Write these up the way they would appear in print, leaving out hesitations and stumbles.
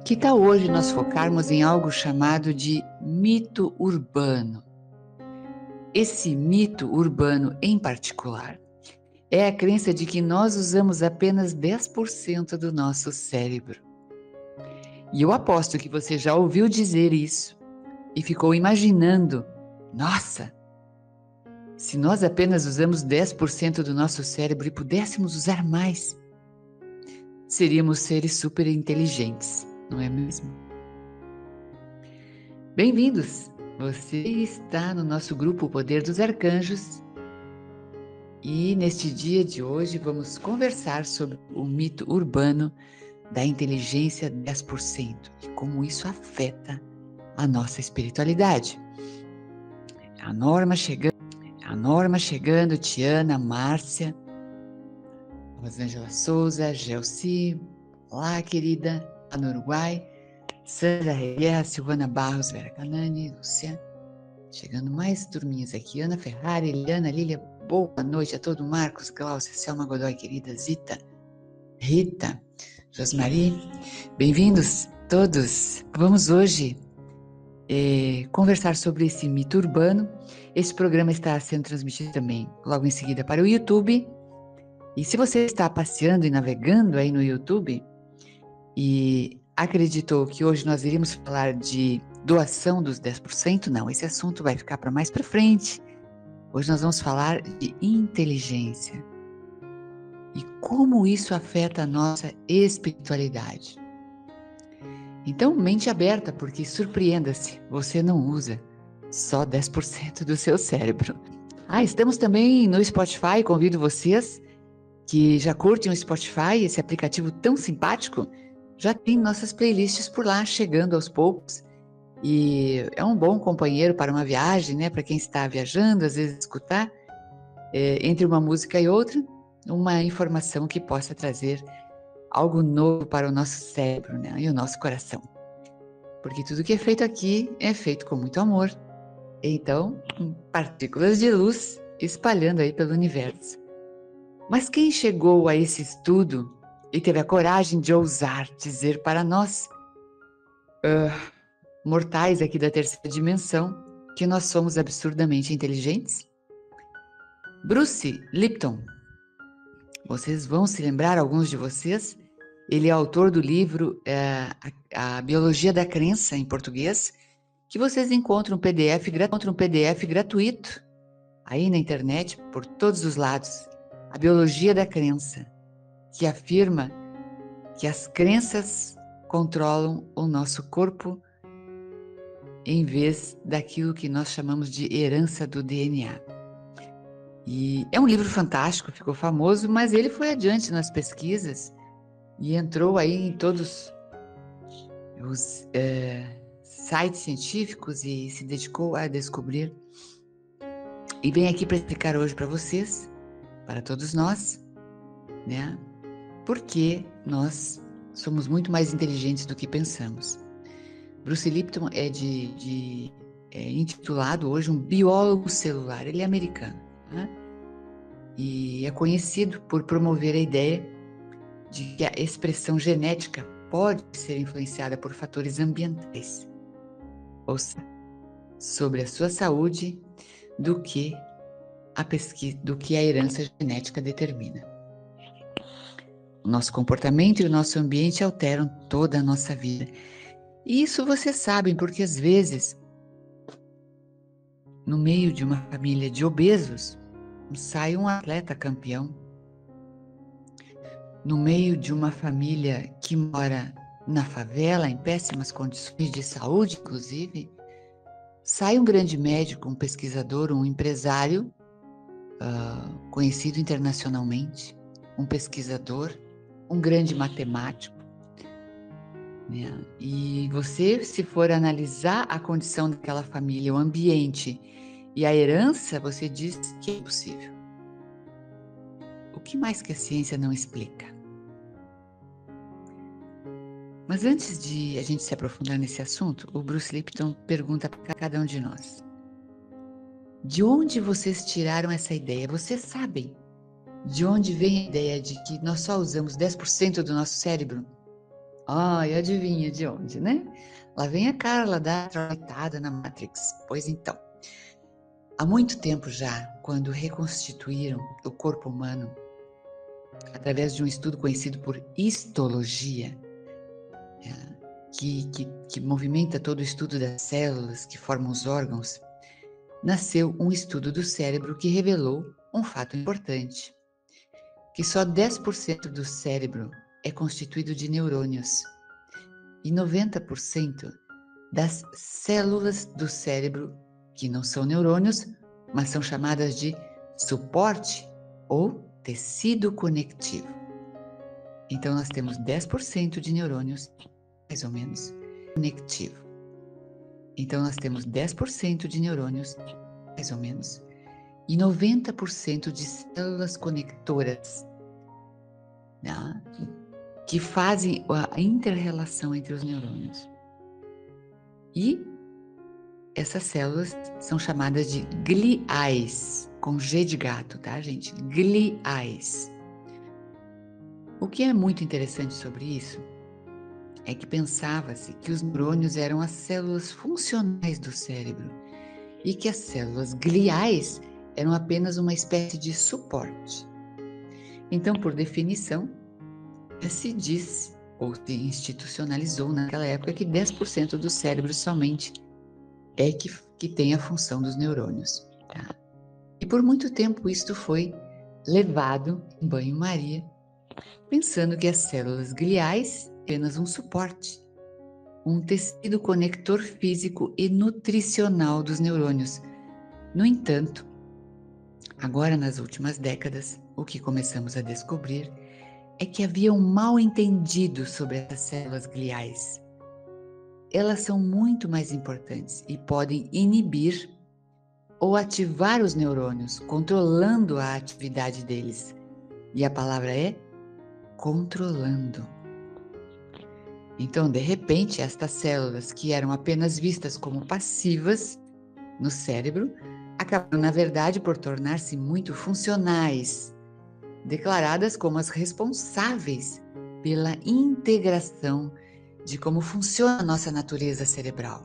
Que tal hoje nós focarmos em algo chamado de mito urbano? Esse mito urbano em particular é a crença de que nós usamos apenas 10% do nosso cérebro. E eu aposto que você já ouviu dizer isso e ficou imaginando, nossa, se nós apenas usamos 10% do nosso cérebro e pudéssemos usar mais, seríamos seres super inteligentes, não é mesmo? Bem-vindos! Você está no nosso grupo Poder dos Arcanjos e neste dia de hoje vamos conversar sobre o mito urbano da inteligência 10% e como isso afeta a nossa espiritualidade. A Norma chegando, Tiana, Márcia, Rosângela Souza, Gelsi, olá querida, lá no Uruguai, Sandra Guerra, Silvana Barros, Vera Canani, Lúcia, chegando mais turminhas aqui, Ana Ferrari, Eliana, Lília, boa noite a todo, Marcos, Glaucia, Selma Godoy, querida, Zita, Rita, Josmari, bem-vindos todos. Vamos hoje conversar sobre esse mito urbano. Esse programa está sendo transmitido também logo em seguida para o YouTube. E se você está passeando e navegando aí no YouTube e acreditou que hoje nós iríamos falar de doação dos 10%, não, esse assunto vai ficar para mais para frente. Hoje nós vamos falar de inteligência e como isso afeta a nossa espiritualidade. Então, mente aberta, porque surpreenda-se, você não usa só 10% do seu cérebro. Estamos também no Spotify, convido vocês que já curtem o Spotify, esse aplicativo tão simpático, já tem nossas playlists por lá, chegando aos poucos, e é um bom companheiro para uma viagem, né? Para quem está viajando, às vezes escutar, entre uma música e outra, uma informação que possa trazer algo novo para o nosso cérebro, né? E o nosso coração. Porque tudo que é feito aqui é feito com muito amor. Então, partículas de luz espalhando aí pelo universo. Mas quem chegou a esse estudo e teve a coragem de ousar dizer para nós, mortais aqui da terceira dimensão, que nós somos absurdamente inteligentes? Bruce Lipton. Vocês vão se lembrar, alguns de vocês, ele é autor do livro A Biologia da Crença, em português, que vocês encontram um PDF gratuito aí na internet, por todos os lados. A Biologia da Crença, que afirma que as crenças controlam o nosso corpo em vez daquilo que nós chamamos de herança do DNA. E é um livro fantástico, ficou famoso, mas ele foi adiante nas pesquisas e entrou aí em todos os sites científicos e se dedicou a descobrir. E vem aqui para explicar hoje para vocês, para todos nós, né? Porque nós somos muito mais inteligentes do que pensamos. Bruce Lipton é intitulado hoje um biólogo celular, ele é americano, né? E é conhecido por promover a ideia de que a expressão genética pode ser influenciada por fatores ambientais, ou seja, sobre a sua saúde, do que a herança genética determina. O nosso comportamento e o nosso ambiente alteram toda a nossa vida. E isso vocês sabem, porque às vezes, no meio de uma família de obesos, sai um atleta campeão. No meio de uma família que mora na favela, em péssimas condições de saúde, inclusive, sai um grande médico, um pesquisador, um empresário conhecido internacionalmente, um pesquisador, um grande matemático, né? E você, se for analisar a condição daquela família, o ambiente e a herança, você diz que é possível. O que mais que a ciência não explica? Mas antes de a gente se aprofundar nesse assunto, o Bruce Lipton pergunta para cada um de nós: de onde vocês tiraram essa ideia? Vocês sabem de onde vem a ideia de que nós só usamos 10% do nosso cérebro? E adivinha de onde, né? Lá vem a Carla dar traulitada na Matrix. Pois então, há muito tempo já, quando reconstituíram o corpo humano, através de um estudo conhecido por histologia, que movimenta todo o estudo das células que formam os órgãos, nasceu um estudo do cérebro que revelou um fato importante, que só 10% do cérebro é constituído de neurônios e 90% das células do cérebro, que não são neurônios, mas são chamadas de suporte ou tecido conectivo. Então, nós temos 10% de neurônios, mais ou menos, conectivo. Então, nós temos 10% de neurônios, mais ou menos, e 90% de células conectoras, né, que fazem a inter-relação entre os neurônios. E essas células são chamadas de gliais, com G de gato, tá, gente? Gliais. O que é muito interessante sobre isso é que pensava-se que os neurônios eram as células funcionais do cérebro e que as células gliais eram apenas uma espécie de suporte. Então, por definição, se disse, ou se institucionalizou naquela época, que 10% do cérebro somente é que tem a função dos neurônios. Tá? E por muito tempo isto foi levado em banho-maria, pensando que as células gliais eram apenas um suporte, um tecido conector físico e nutricional dos neurônios. No entanto, agora nas últimas décadas, o que começamos a descobrir é que havia um mal-entendido sobre essas células gliais. Elas são muito mais importantes e podem inibir ou ativar os neurônios, controlando a atividade deles. E a palavra é controlando. Então, de repente, estas células que eram apenas vistas como passivas no cérebro, acabaram, na verdade, por tornar-se muito funcionais, declaradas como as responsáveis pela integração de como funciona a nossa natureza cerebral.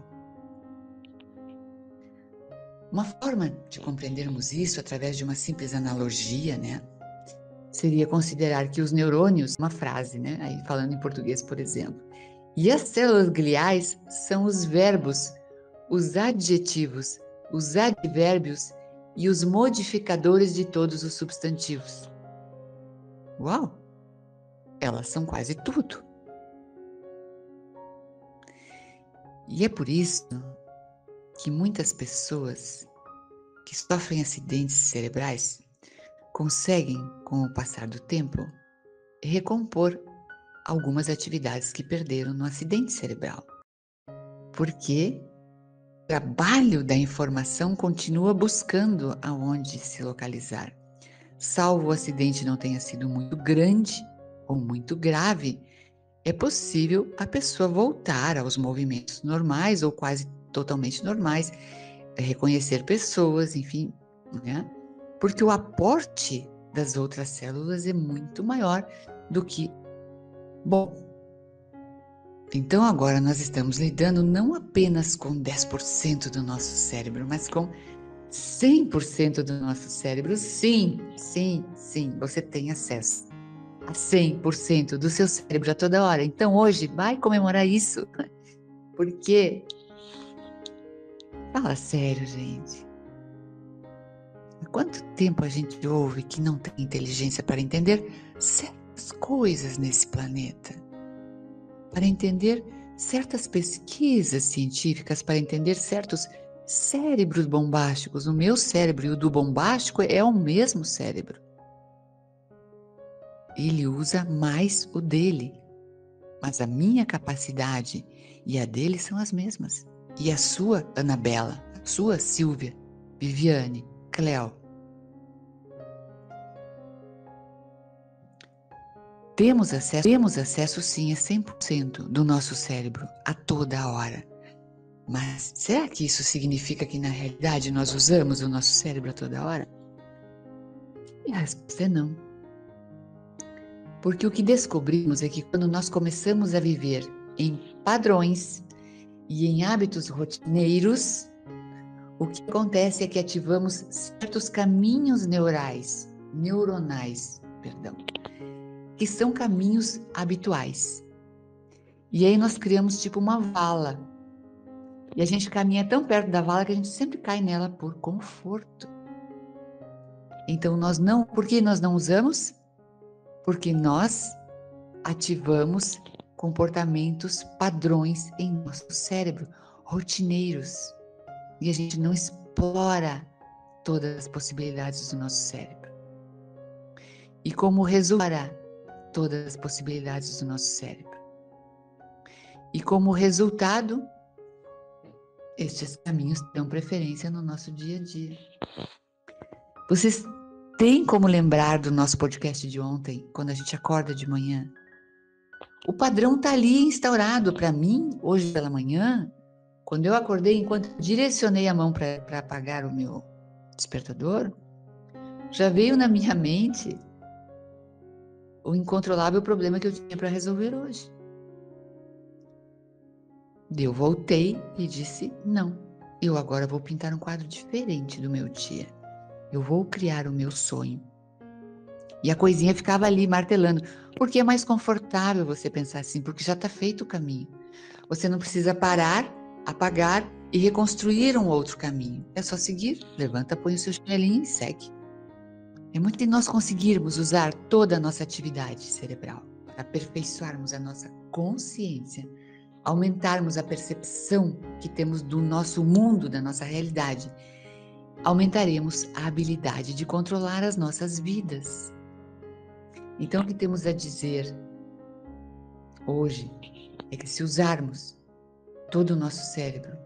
Uma forma de compreendermos isso através de uma simples analogia, né, seria considerar que os neurônios, uma frase, né, aí falando em português, por exemplo, e as células gliais são os verbos, os adjetivos, os advérbios e os modificadores de todos os substantivos. Uau! Elas são quase tudo. E é por isso que muitas pessoas que sofrem acidentes cerebrais conseguem, com o passar do tempo, recompor algumas atividades que perderam no acidente cerebral. Porque o trabalho da informação continua buscando aonde se localizar. Salvo o acidente não tenha sido muito grande ou muito grave, é possível a pessoa voltar aos movimentos normais ou quase totalmente normais, reconhecer pessoas, enfim, né? Porque o aporte das outras células é muito maior do que... Bom, então agora nós estamos lidando não apenas com 10% do nosso cérebro, mas com 100% do nosso cérebro. Sim, você tem acesso a 100% do seu cérebro a toda hora. Então hoje vai comemorar isso. Porque, fala sério, gente, há quanto tempo a gente ouve que não tem inteligência para entender certas coisas nesse planeta? Para entender certas pesquisas científicas, para entender certos cérebros bombásticos. O meu cérebro e o do bombástico é o mesmo cérebro. Ele usa mais o dele, mas a minha capacidade e a dele são as mesmas. E a sua, Anabela, a sua, Silvia, Viviane, Cleo. Temos acesso sim a 100% do nosso cérebro a toda hora. Mas será que isso significa que na realidade nós usamos o nosso cérebro a toda hora? E a resposta é não. Porque o que descobrimos é que quando nós começamos a viver em padrões e em hábitos rotineiros, o que acontece é que ativamos certos caminhos neuronais, que são caminhos habituais. E aí nós criamos tipo uma vala. E a gente caminha tão perto da vala que a gente sempre cai nela por conforto. Então por que nós não usamos? Porque nós ativamos comportamentos padrões em nosso cérebro, rotineiros. E a gente não explora todas as possibilidades do nosso cérebro. E como resultado, todas as possibilidades do nosso cérebro. E como resultado, estes caminhos dão preferência no nosso dia a dia. Vocês têm como lembrar do nosso podcast de ontem, quando a gente acorda de manhã? O padrão está ali instaurado para mim, hoje pela manhã, quando eu acordei, enquanto direcionei a mão para apagar o meu despertador, já veio na minha mente o incontrolável problema que eu tinha para resolver hoje. Eu voltei e disse, não, eu agora vou pintar um quadro diferente do meu dia. Eu vou criar o meu sonho. E a coisinha ficava ali martelando, porque é mais confortável você pensar assim, porque já está feito o caminho. Você não precisa parar, apagar e reconstruir um outro caminho. É só seguir, levanta, põe o seu chinelinho e segue. É muito de nós conseguirmos usar toda a nossa atividade cerebral para aperfeiçoarmos a nossa consciência, aumentarmos a percepção que temos do nosso mundo, da nossa realidade, aumentaremos a habilidade de controlar as nossas vidas. Então, o que temos a dizer hoje é que se usarmos todo o nosso cérebro,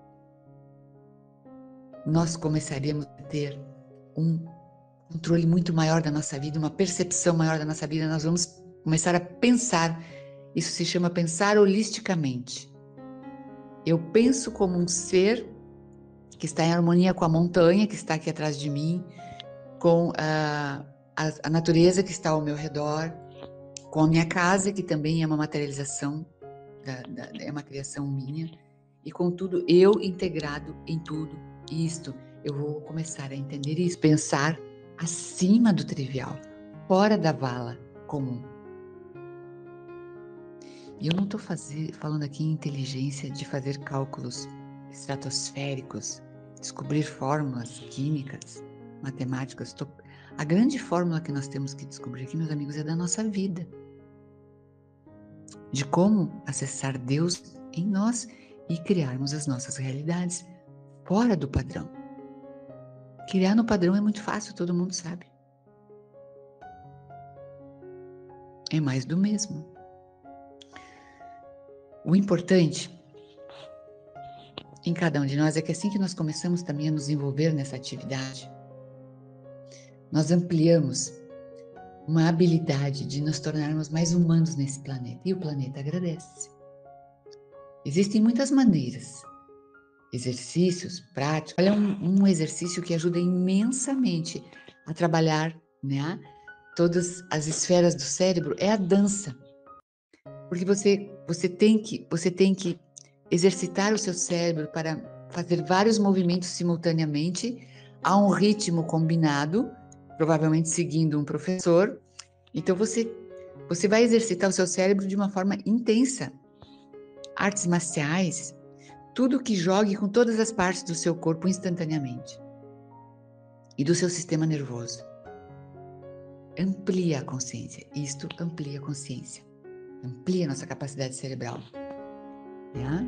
nós começaremos a ter um controle muito maior da nossa vida, uma percepção maior da nossa vida, nós vamos começar a pensar, isso se chama pensar holisticamente. Eu penso como um ser que está em harmonia com a montanha que está aqui atrás de mim, com a natureza que está ao meu redor, com a minha casa, que também é uma materialização, é uma criação minha, e com tudo eu integrado em tudo isto. Eu vou começar a entender isso, pensar acima do trivial, fora da vala comum. E eu não estou falando aqui em inteligência de fazer cálculos estratosféricos, descobrir fórmulas químicas, matemáticas. A grande fórmula que nós temos que descobrir aqui, meus amigos, é da nossa vida. De como acessar Deus em nós e criarmos as nossas realidades fora do padrão. Criar no padrão é muito fácil, todo mundo sabe. É mais do mesmo. O importante em cada um de nós é que assim que nós começamos também a nos envolver nessa atividade, nós ampliamos uma habilidade de nos tornarmos mais humanos nesse planeta. E o planeta agradece. Existem muitas maneiras, exercícios, práticos. Olha, um exercício que ajuda imensamente a trabalhar, né, todas as esferas do cérebro é a dança. Porque você tem que exercitar o seu cérebro para fazer vários movimentos simultaneamente a um ritmo combinado, provavelmente seguindo um professor. Então você vai exercitar o seu cérebro de uma forma intensa. Artes marciais, tudo que jogue com todas as partes do seu corpo instantaneamente e do seu sistema nervoso. Amplia a consciência. Isto amplia a consciência. Amplia a nossa capacidade cerebral. Né?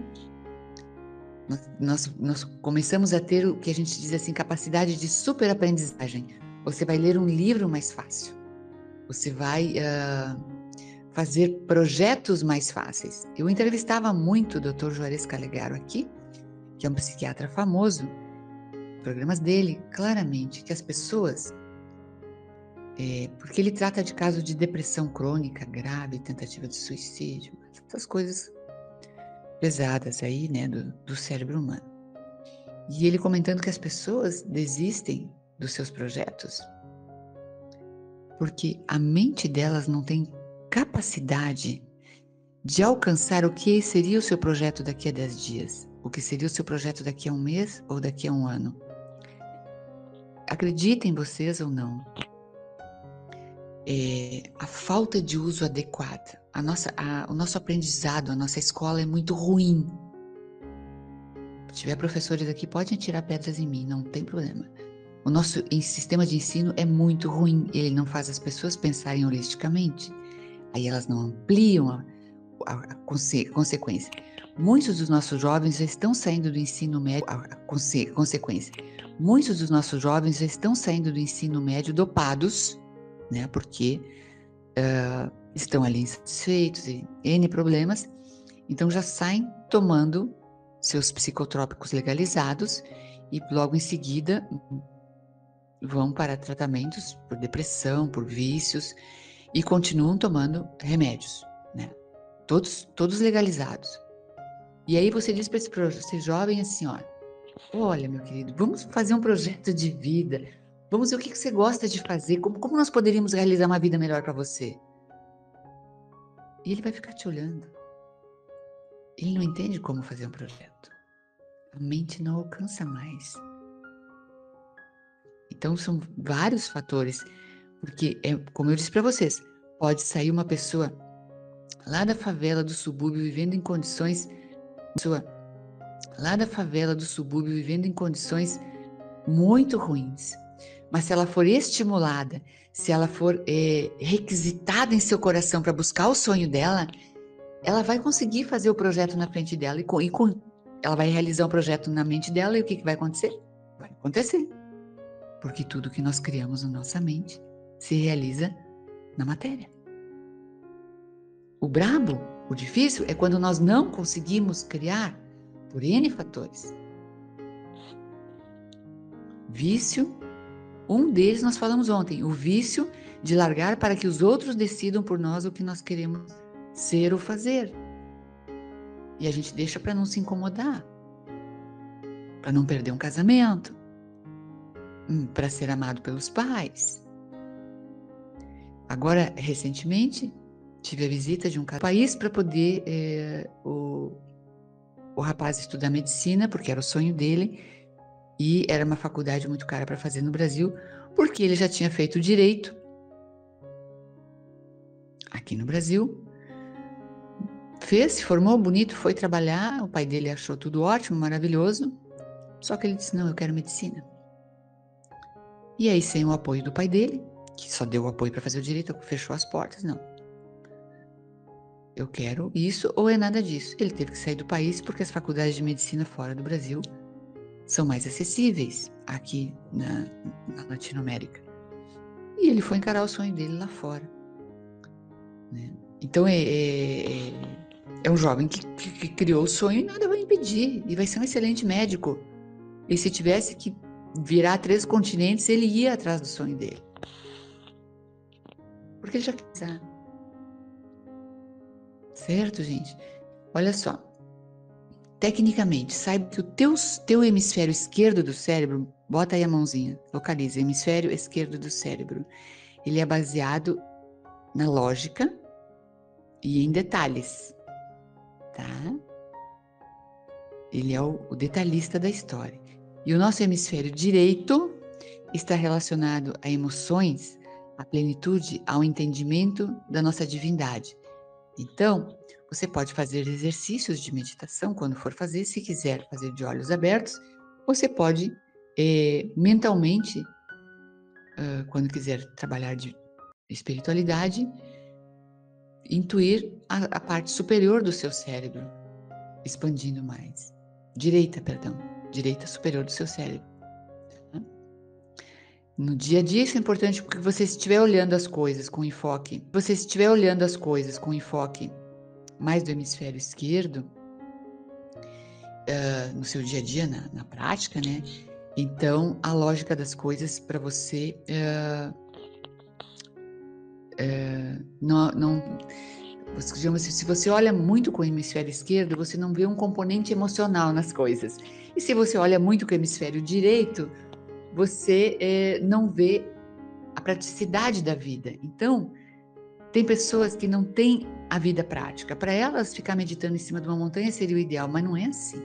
Nós começamos a ter o que a gente diz assim, capacidade de superaprendizagem. Você vai ler um livro mais fácil. Você vai fazer projetos mais fáceis. Eu entrevistava muito o Dr. Juarez Calegaro aqui, que é um psiquiatra famoso, programas dele, claramente, que as pessoas, porque ele trata de casos de depressão crônica, grave, tentativa de suicídio, essas coisas pesadas aí, né, do cérebro humano. E ele comentando que as pessoas desistem dos seus projetos porque a mente delas não tem capacidade de alcançar o que seria o seu projeto daqui a 10 dias, o que seria o seu projeto daqui a um mês ou daqui a um ano. Acreditem vocês ou não, a falta de uso adequado, o nosso aprendizado, a nossa escola é muito ruim. Se tiver professores aqui, podem tirar pedras em mim, não tem problema. O nosso sistema de ensino é muito ruim, ele não faz as pessoas pensarem holisticamente. Aí elas não ampliam a consequência. Muitos dos nossos jovens já estão saindo do ensino médio, consequência. Muitos dos nossos jovens já estão saindo do ensino médio dopados, né? Porque estão ali insatisfeitos e N problemas, então já saem tomando seus psicotrópicos legalizados e logo em seguida vão para tratamentos por depressão, por vícios e continuam tomando remédios, né? Todos legalizados. E aí você diz para esse jovem assim, olha, meu querido, vamos fazer um projeto de vida, vamos ver o que você gosta de fazer, como nós poderíamos realizar uma vida melhor para você. E ele vai ficar te olhando. Ele não entende como fazer um projeto. A mente não alcança mais. Então são vários fatores, porque, como eu disse para vocês, pode sair uma pessoa lá da favela do subúrbio vivendo em condições muito ruins. Mas se ela for estimulada, se ela for requisitada em seu coração para buscar o sonho dela, ela vai conseguir fazer o projeto na frente dela ela vai realizar um projeto na mente dela e o que vai acontecer? Vai acontecer. Porque tudo que nós criamos na nossa mente se realiza na matéria. O brabo, o difícil, é quando nós não conseguimos criar por N fatores. Vício, um deles nós falamos ontem, o vício de largar para que os outros decidam por nós o que nós queremos ser ou fazer. E a gente deixa para não se incomodar, para não perder um casamento, para ser amado pelos pais. Agora, recentemente, tive a visita de um país para poder o rapaz estudar medicina, porque era o sonho dele, e era uma faculdade muito cara para fazer no Brasil, porque ele já tinha feito direito aqui no Brasil, se formou bonito, foi trabalhar, o pai dele achou tudo ótimo, maravilhoso, só que ele disse, não, eu quero medicina. E aí, sem o apoio do pai dele, que só deu o apoio para fazer o direito, fechou as portas, não. Eu quero isso ou é nada disso. Ele teve que sair do país porque as faculdades de medicina fora do Brasil são mais acessíveis aqui na Latinoamérica. E ele foi encarar o sonho dele lá fora. Né? Então, é um jovem que criou o sonho e nada vai impedir. E vai ser um excelente médico. E se tivesse que virar 3 continentes, ele ia atrás do sonho dele. Porque ele já quis. Certo, gente? Olha só. Tecnicamente, saiba que o teu hemisfério esquerdo do cérebro, bota aí a mãozinha, localiza, hemisfério esquerdo do cérebro. Ele é baseado na lógica e em detalhes, tá? Ele é o detalhista da história. E o nosso hemisfério direito está relacionado a emoções, à plenitude, ao entendimento da nossa divindade. Então, você pode fazer exercícios de meditação quando for fazer, se quiser fazer de olhos abertos, você pode mentalmente, quando quiser trabalhar de espiritualidade, intuir a parte superior do seu cérebro, expandindo mais. Direita superior do seu cérebro. No dia a dia isso é importante porque você estiver olhando as coisas com enfoque, mais do hemisfério esquerdo, no seu dia a dia, na prática, né? Então, a lógica das coisas para você se você olha muito com o hemisfério esquerdo, você não vê um componente emocional nas coisas. E se você olha muito com o hemisfério direito, você não vê a praticidade da vida. Então, Tem pessoas que não têm a vida prática. Para elas, ficar meditando em cima de uma montanha seria o ideal, mas não é assim.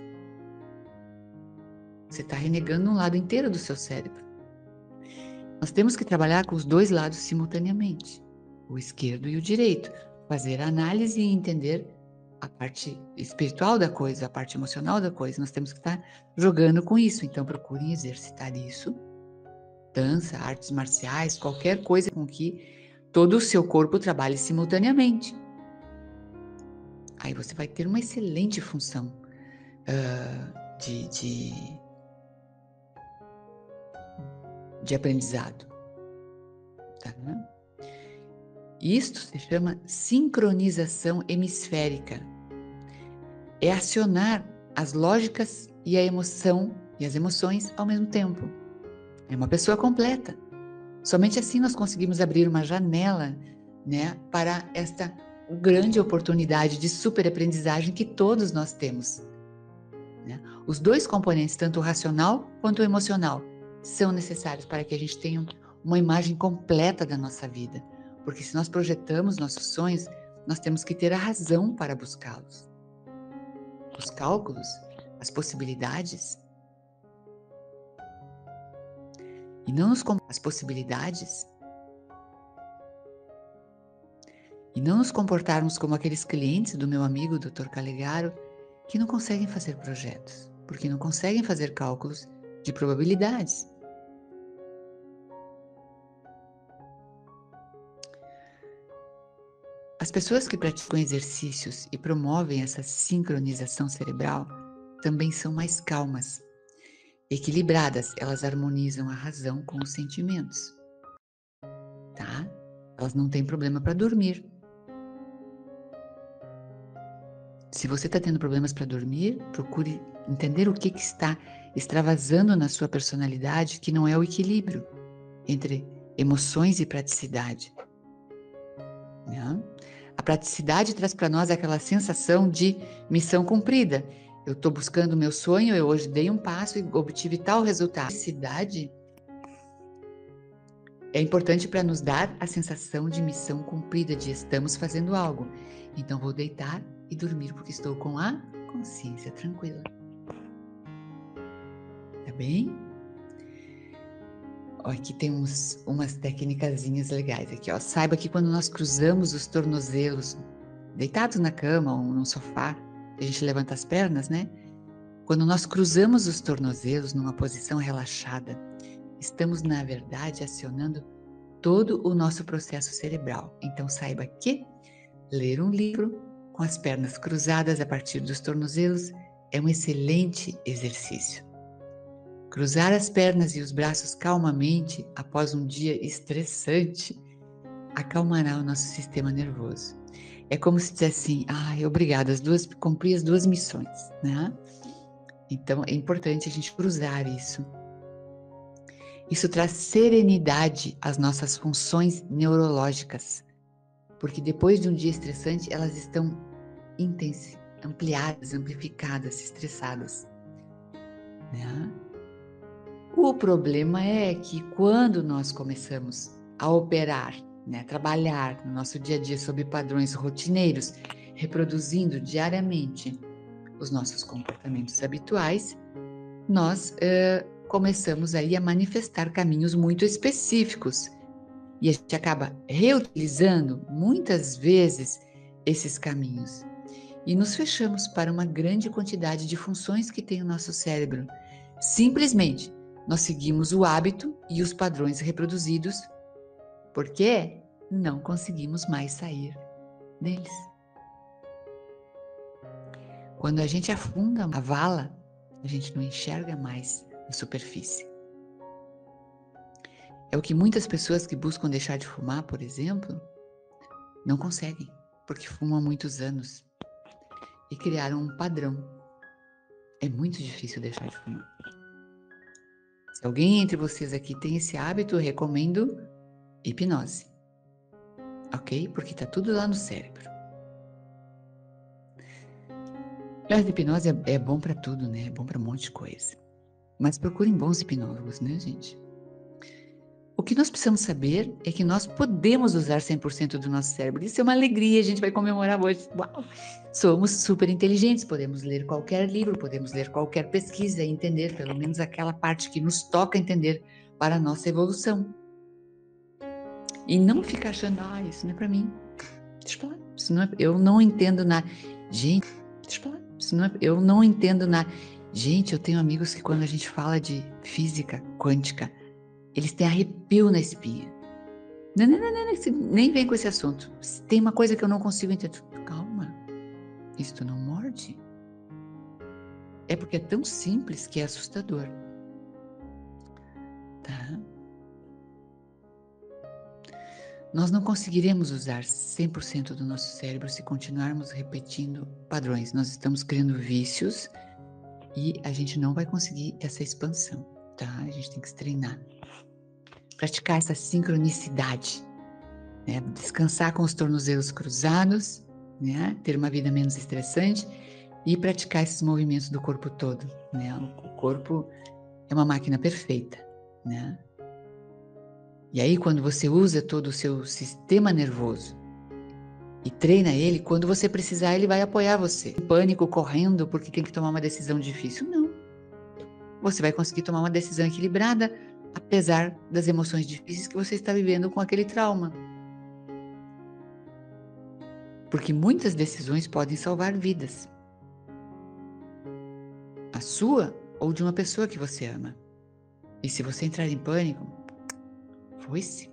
Você está renegando um lado inteiro do seu cérebro. Nós temos que trabalhar com os dois lados simultaneamente, o esquerdo e o direito, fazer a análise e entender a parte espiritual da coisa, a parte emocional da coisa. Nós temos que estar jogando com isso, então procurem exercitar isso. Dança, artes marciais, qualquer coisa com que todo o seu corpo trabalhe simultaneamente. Aí você vai ter uma excelente função de aprendizado. Tá? Isto se chama sincronização hemisférica. É acionar as lógicas e a emoção e as emoções ao mesmo tempo. É uma pessoa completa. Somente assim nós conseguimos abrir uma janela, né, para esta grande oportunidade de superaprendizagem que todos nós temos. Né? Os dois componentes, tanto o racional quanto o emocional, são necessários para que a gente tenha uma imagem completa da nossa vida. Porque se nós projetamos nossos sonhos, nós temos que ter a razão para buscá-los. Os cálculos, as possibilidades, e não nos comportarmos como aqueles clientes do meu amigo Dr. Calegaro que não conseguem fazer projetos, porque não conseguem fazer cálculos de probabilidades. As pessoas que praticam exercícios e promovem essa sincronização cerebral também são mais calmas. Equilibradas, elas harmonizam a razão com os sentimentos. Tá? Elas não têm problema para dormir. Se você está tendo problemas para dormir, procure entender o que está extravasando na sua personalidade, que não é o equilíbrio entre emoções e praticidade. Né? A praticidade traz para nós aquela sensação de missão cumprida. Eu estou buscando o meu sonho, eu hoje dei um passo e obtive tal resultado. A praticidade é importante para nos dar a sensação de missão cumprida, de estamos fazendo algo. Então vou deitar e dormir porque estou com a consciência tranquila. Tá bem? Ó, aqui tem umas técnicazinhas legais aqui, ó. Saiba que quando nós cruzamos os tornozelos, deitados na cama ou no sofá, a gente levanta as pernas, né? Quando nós cruzamos os tornozelos numa posição relaxada, estamos, na verdade, acionando todo o nosso processo cerebral. Então saiba que ler um livro com as pernas cruzadas a partir dos tornozelos é um excelente exercício. Cruzar as pernas e os braços calmamente após um dia estressante acalmará o nosso sistema nervoso. É como se dissesse assim, obrigado, cumpri as duas missões, né? Então é importante a gente cruzar isso. Isso traz serenidade às nossas funções neurológicas, porque depois de um dia estressante elas estão ampliadas, amplificadas, estressadas, né? O problema é que quando nós começamos a operar, né, trabalhar no nosso dia a dia sob padrões rotineiros, reproduzindo diariamente os nossos comportamentos habituais, nós começamos aí a manifestar caminhos muito específicos e a gente acaba reutilizando muitas vezes esses caminhos e nos fechamos para uma grande quantidade de funções que tem o nosso cérebro. Simplesmente nós seguimos o hábito e os padrões reproduzidos porque não conseguimos mais sair deles. Quando a gente afunda a vala, a gente não enxerga mais a superfície. É o que muitas pessoas que buscam deixar de fumar, por exemplo, não conseguem, porque fumam há muitos anos e criaram um padrão. É muito difícil deixar de fumar. Se alguém entre vocês aqui tem esse hábito, eu recomendo hipnose, ok? Porque está tudo lá no cérebro. A hipnose é bom para tudo, né? É bom para um monte de coisa. Mas procurem bons hipnólogos, né, gente? O que nós precisamos saber é que nós podemos usar 100% do nosso cérebro. Isso é uma alegria, a gente vai comemorar hoje. Uau! Somos super inteligentes, podemos ler qualquer livro, podemos ler qualquer pesquisa e entender pelo menos aquela parte que nos toca entender para a nossa evolução. E não ficar achando, isso não é para mim. Deixa eu falar, isso não é, eu não entendo nada. Gente, deixa eu falar, isso não é, eu não entendo nada. Gente, eu tenho amigos que quando a gente fala de física quântica, eles têm arrepio na espinha. Não, nem vem com esse assunto. Tem uma coisa que eu não consigo entender. Calma, isso não morde. É porque é tão simples que é assustador. Tá? Nós não conseguiremos usar 100% do nosso cérebro se continuarmos repetindo padrões. Nós estamos criando vícios e a gente não vai conseguir essa expansão, tá? A gente tem que se treinar. Praticar essa sincronicidade, né? Descansar com os tornozelos cruzados, né? Ter uma vida menos estressante e praticar esses movimentos do corpo todo, né? O corpo é uma máquina perfeita, né? E aí, quando você usa todo o seu sistema nervoso e treina ele, quando você precisar, ele vai apoiar você. Em pânico, correndo, porque tem que tomar uma decisão difícil. Não. Você vai conseguir tomar uma decisão equilibrada, apesar das emoções difíceis que você está vivendo com aquele trauma. Porque muitas decisões podem salvar vidas. A sua ou de uma pessoa que você ama. E se você entrar em pânico, foi-se.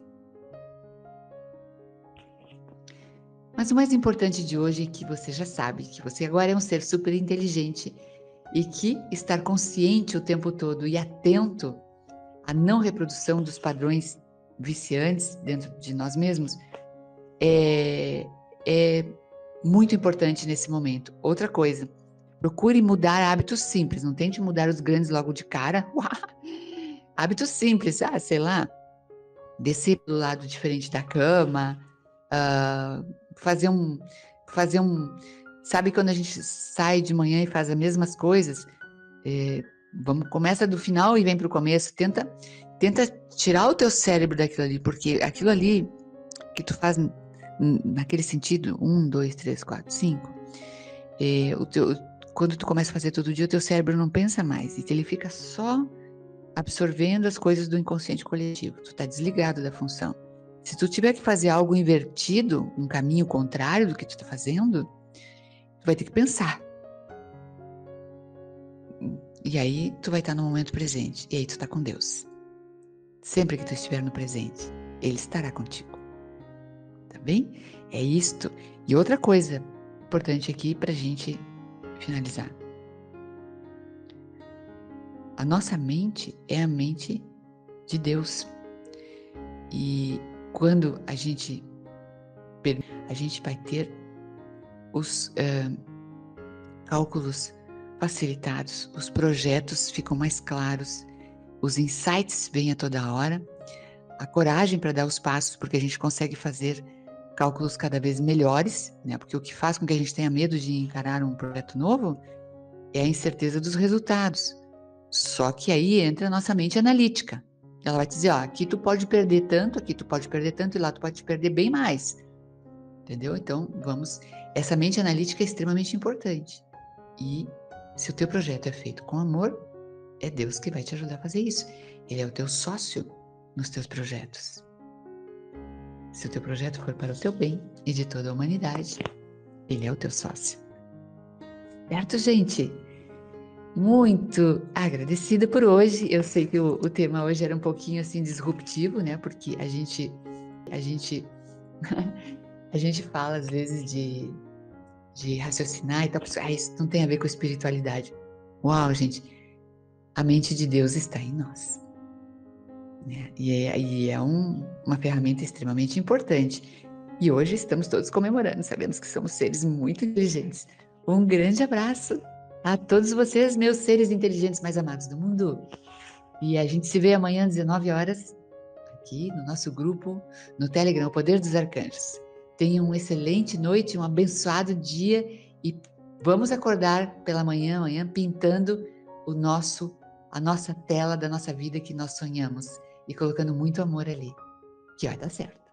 Mas o mais importante de hoje é que você já sabe que você agora é um ser super inteligente e que estar consciente o tempo todo e atento à não reprodução dos padrões viciantes dentro de nós mesmos é muito importante nesse momento. Outra coisa, procure mudar hábitos simples, não tente mudar os grandes logo de cara. Hábitos simples, sei lá, descer do lado diferente da cama, fazer um, sabe quando a gente sai de manhã e faz as mesmas coisas? Começa do final e vem para o começo, tenta tirar o teu cérebro daquilo ali, porque aquilo ali que tu faz naquele sentido, 1, 2, 3, 4, 5, quando tu começa a fazer todo dia, o teu cérebro não pensa mais, e ele fica só absorvendo as coisas do inconsciente coletivo, tu tá desligado da função. Se tu tiver que fazer algo invertido, um caminho contrário do que tu tá fazendo, tu vai ter que pensar. E aí tu vai estar no momento presente, e aí tu tá com Deus. Sempre que tu estiver no presente, Ele estará contigo. Tá bem? É isto. E outra coisa importante aqui pra gente finalizar. A nossa mente é a mente de Deus. E quando a gente vai ter os cálculos facilitados, os projetos ficam mais claros, os insights vêm a toda hora, a coragem para dar os passos, porque a gente consegue fazer cálculos cada vez melhores, né? Porque o que faz com que a gente tenha medo de encarar um projeto novo é a incerteza dos resultados. Só que aí entra a nossa mente analítica. Ela vai te dizer, aqui tu pode perder tanto, aqui tu pode perder tanto, e lá tu pode perder bem mais. Entendeu? Então, essa mente analítica é extremamente importante. E se o teu projeto é feito com amor, é Deus que vai te ajudar a fazer isso. Ele é o teu sócio nos teus projetos. Se o teu projeto for para o teu bem e de toda a humanidade, Ele é o teu sócio. Certo, gente? Muito agradecida por hoje. Eu sei que o tema hoje era um pouquinho assim disruptivo, né? Porque a gente fala às vezes de raciocinar e tal. Isso não tem a ver com espiritualidade. Uau, gente, a mente de Deus está em nós. Né? E é uma ferramenta extremamente importante. E hoje estamos todos comemorando, sabemos que somos seres muito inteligentes. Um grande abraço a todos vocês, meus seres inteligentes mais amados do mundo. E a gente se vê amanhã às 19 horas, aqui no nosso grupo, no Telegram, O Poder dos Arcanjos. Tenham uma excelente noite, um abençoado dia e vamos acordar pela manhã, amanhã, pintando a nossa tela da nossa vida que nós sonhamos. e colocando muito amor ali, que vai dar certo.